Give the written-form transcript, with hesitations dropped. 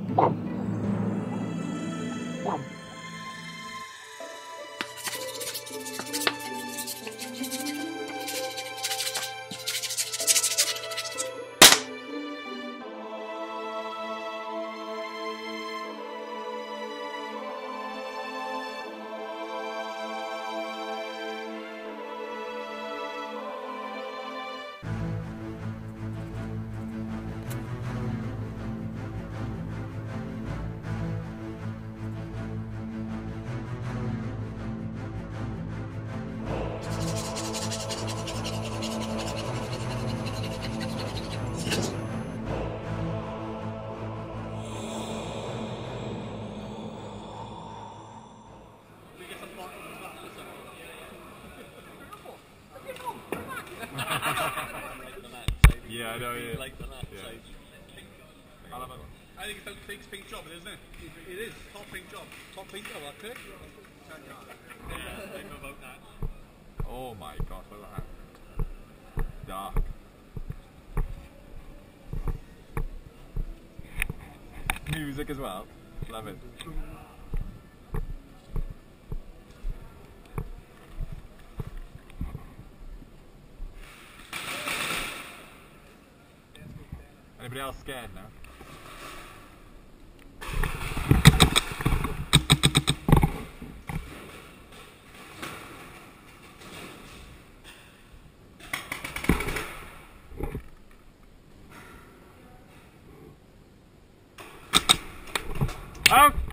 Yeah, I know, yeah. Like that, yeah. So. I think it's a pink job, isn't it? It is. Top pink job. Top pink job, okay? Yeah, they vote that. Oh my god, look at that. Dark. Music as well. Love it. Anybody else scared now? Out!